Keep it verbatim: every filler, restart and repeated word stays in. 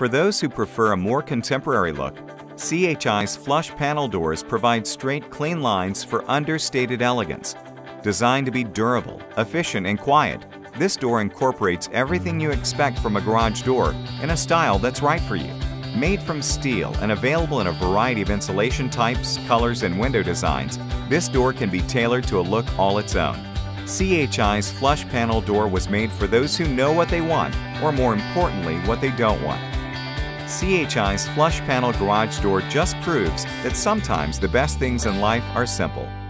For those who prefer a more contemporary look, C H I's flush panel doors provide straight, clean lines for understated elegance. Designed to be durable, efficient, and quiet, this door incorporates everything you expect from a garage door in a style that's right for you. Made from steel and available in a variety of insulation types, colors, and window designs, this door can be tailored to a look all its own. C H I's flush panel door was made for those who know what they want, or more importantly, what they don't want. C H I's flush panel garage door just proves that sometimes the best things in life are simple.